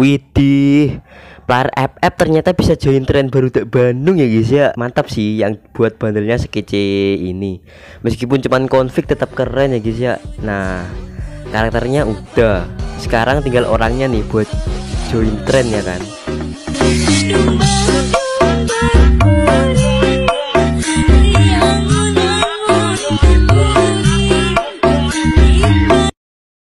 Widih, player FF ternyata bisa join tren baru tak Bandung ya guys ya. Mantap sih yang buat bandelnya sekece ini. Meskipun cuman config tetap keren ya guys ya. Nah, karakternya udah. Sekarang tinggal orangnya nih buat join tren ya kan.